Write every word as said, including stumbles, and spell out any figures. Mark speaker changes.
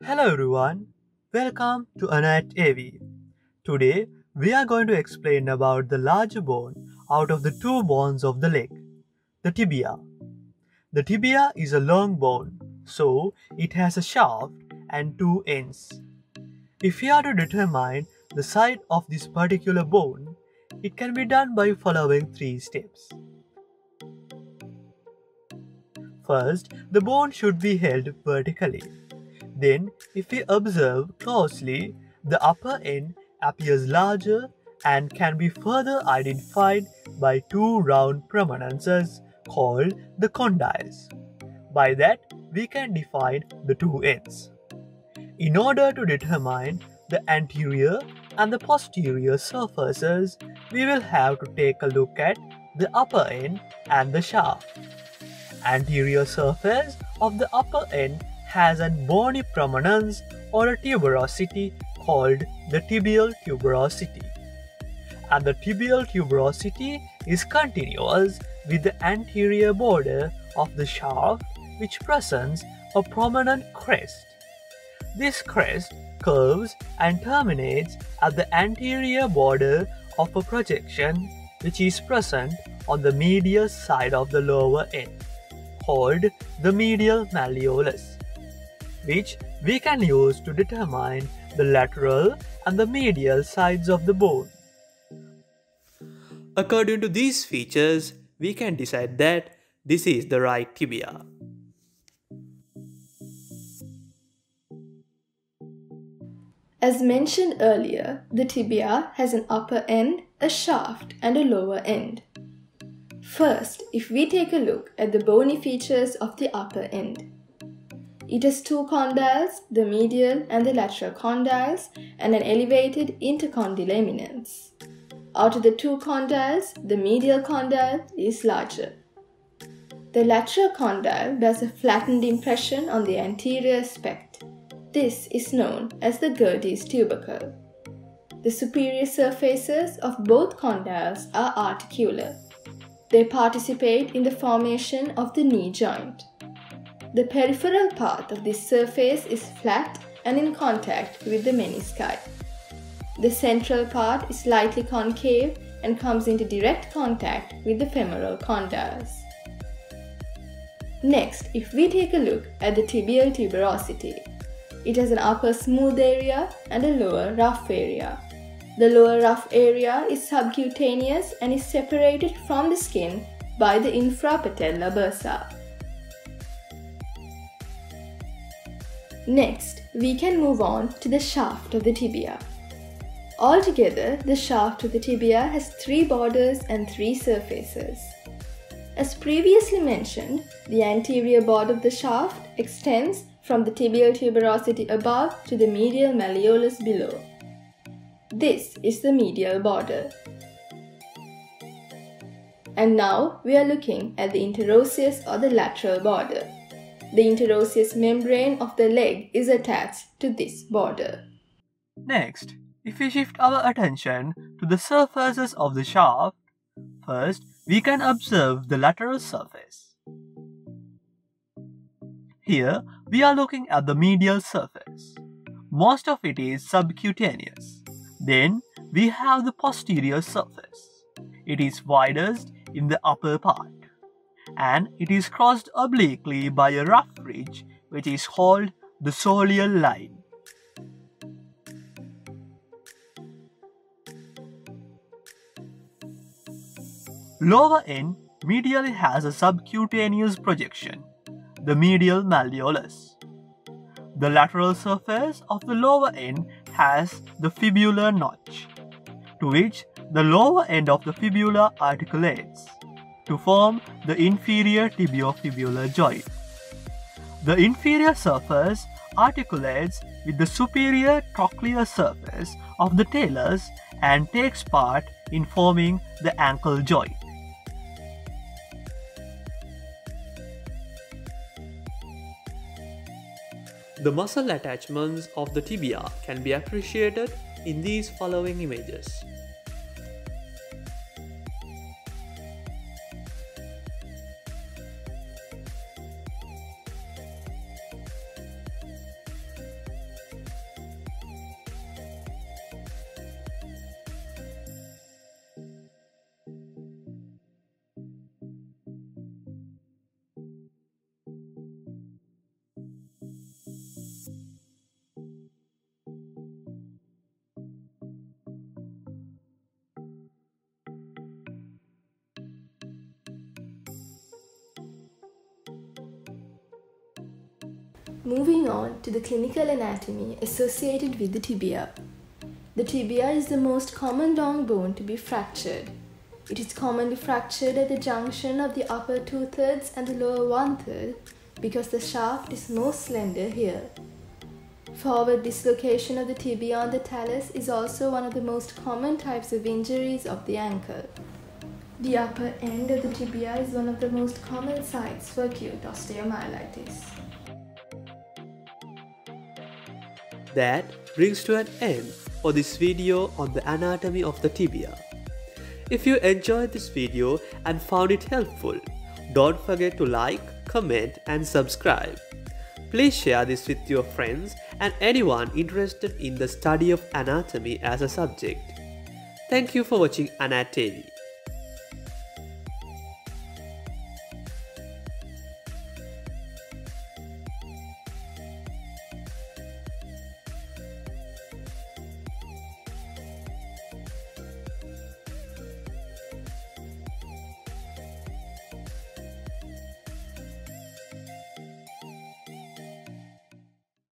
Speaker 1: Hello everyone, welcome to ANAT A V. Today we are going to explain about the larger bone out of the two bones of the leg, the tibia. The tibia is a long bone, so it has a shaft and two ends. If we are to determine the size of this particular bone, it can be done by following three steps. First, the bone should be held vertically. Then, if we observe closely, the upper end appears larger and can be further identified by two round prominences called the condyles. By that, we can define the two ends. In order to determine the anterior and the posterior surfaces, we will have to take a look at the upper end and the shaft. Anterior surface of the upper end has a bony prominence or a tuberosity called the tibial tuberosity. And the tibial tuberosity is continuous with the anterior border of the shaft, which presents a prominent crest. This crest curves and terminates at the anterior border of a projection which is present on the medial side of the lower end, called the medial malleolus, which we can use to determine the lateral and the medial sides of the bone. According to these features, we can decide that this is the right tibia.
Speaker 2: As mentioned earlier, the tibia has an upper end, a shaft, and a lower end. First, if we take a look at the bony features of the upper end. It has two condyles, the medial and the lateral condyles, and an elevated intercondyle eminence. Out of the two condyles, the medial condyle is larger. The lateral condyle does a flattened impression on the anterior aspect. This is known as the Gerdy's tubercle. The superior surfaces of both condyles are articular. They participate in the formation of the knee joint. The peripheral part of this surface is flat and in contact with the menisci. The central part is slightly concave and comes into direct contact with the femoral condyles. Next, if we take a look at the tibial tuberosity, it has an upper smooth area and a lower rough area. The lower rough area is subcutaneous and is separated from the skin by the infrapatellar bursa. Next, we can move on to the shaft of the tibia. Altogether, the shaft of the tibia has three borders and three surfaces. As previously mentioned, the anterior border of the shaft extends from the tibial tuberosity above to the medial malleolus below. This is the medial border. And now we are looking at the interosseous or the lateral border. The interosseous membrane of the leg is attached to this border.
Speaker 1: Next, if we shift our attention to the surfaces of the shaft, first we can observe the lateral surface. Here we are looking at the medial surface. Most of it is subcutaneous. Then we have the posterior surface. It is widest in the upper part, and it is crossed obliquely by a rough ridge which is called the soleal line. Lower end medially has a subcutaneous projection, the medial malleolus. The lateral surface of the lower end has the fibular notch, to which the lower end of the fibula articulates to form the inferior tibiofibular joint. The inferior surface articulates with the superior trochlear surface of the talus and takes part in forming the ankle joint. The muscle attachments of the tibia can be appreciated in these following images.
Speaker 2: Moving on to the clinical anatomy associated with the tibia. The tibia is the most common long bone to be fractured. It is commonly fractured at the junction of the upper two-thirds and the lower one-third because the shaft is most slender here. Forward dislocation of the tibia on the talus is also one of the most common types of injuries of the ankle. The upper end of the tibia is one of the most common sites for acute osteomyelitis.
Speaker 1: That brings to an end for this video on the anatomy of the tibia. If you enjoyed this video and found it helpful, don't forget to like, comment and subscribe. Please share this with your friends and anyone interested in the study of anatomy as a subject. Thank you for watching ANAT T V.